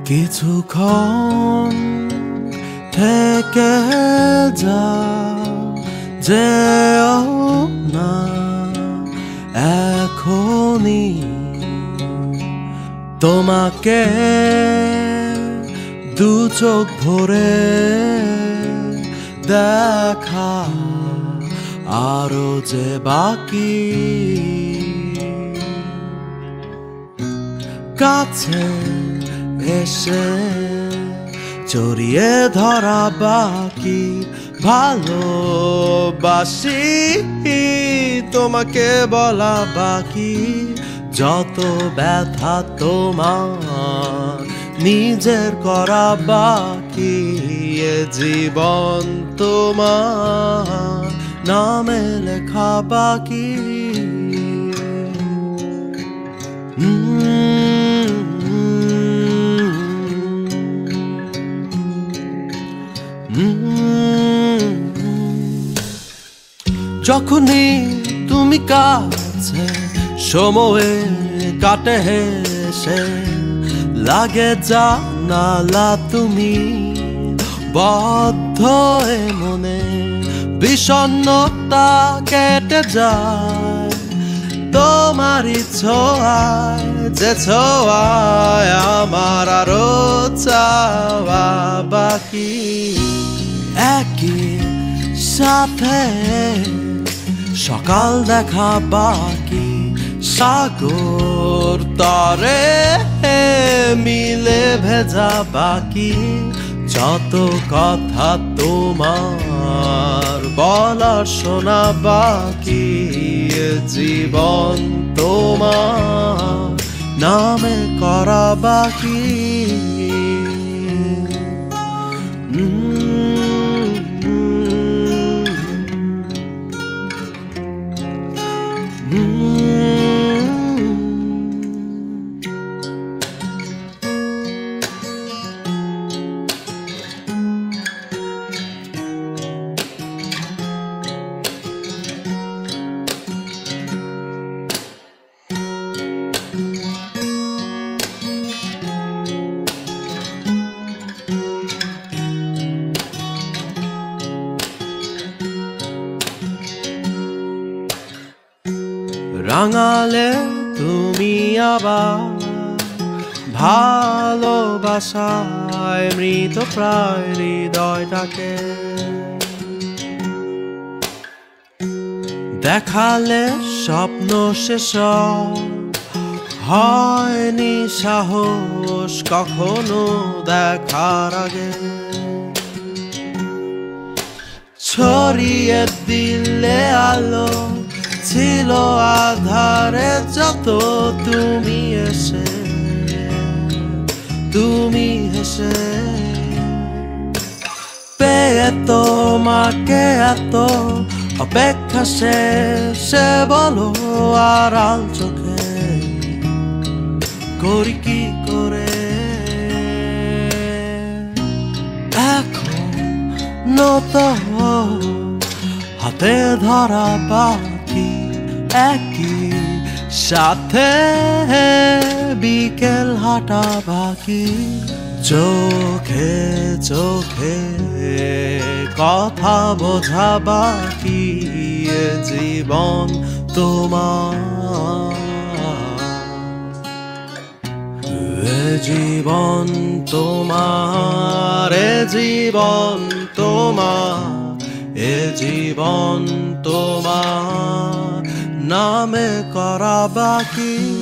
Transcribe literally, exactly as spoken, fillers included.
কিছুক্ষণ থেকে যাও, যেও না এখনই, তোমাকে দু চোখ ভরে দেখা আরো যে বাকি। কাছে এসে জড়িয়ে ধরা বাকি, ভালোবাসি তোমাকে বলা বাকি। যত ব্যথা তোমার নিজের করা বাকি, এ জীবন তোমার নামে লেখা বাকি। যখনই তুমি কাছে, সময়ে কাটে হেসে, লাগে জানালা তুমি বদ্ধ এ মনে, বিষণ্ণতা কেটে যায় তোমারই ছোঁয়ায়, যে ছোঁয়ায় আমার আরো চাওয়া বাকি। একই সাথে সকাল দেখা বাকি, সাগর তরে মিলে ভেজা বাকি। যত কথা তোমার বলার শোনা বাকি, জীবন তোমার নামে করা বাকি। রাঙালে তুমি আবার ভালোবাসায় মৃত প্রায় হৃদয়টাকে, দেখালে স্বপ্ন শেষ হয়নি সাহস কখনো দেখার আগে। ছড়িয়ে দিলে আলো ছিল আধারে, যত তুমি এসে তুমি হেসে পেয়ে তোমাকে এত অপেক্ষা শেষে বলো আড়াল চোখে করি কি করে। এখন তো হাতে ধরা বাকি, একই সাথে বিকেল হাঁটা বাকি। চোখে চোখে কথা বোঝা বাকি, জীবন তোমার, জীবন তোমার, জীবন তোমার, এ জীবন তোমার নামে করা বাকি।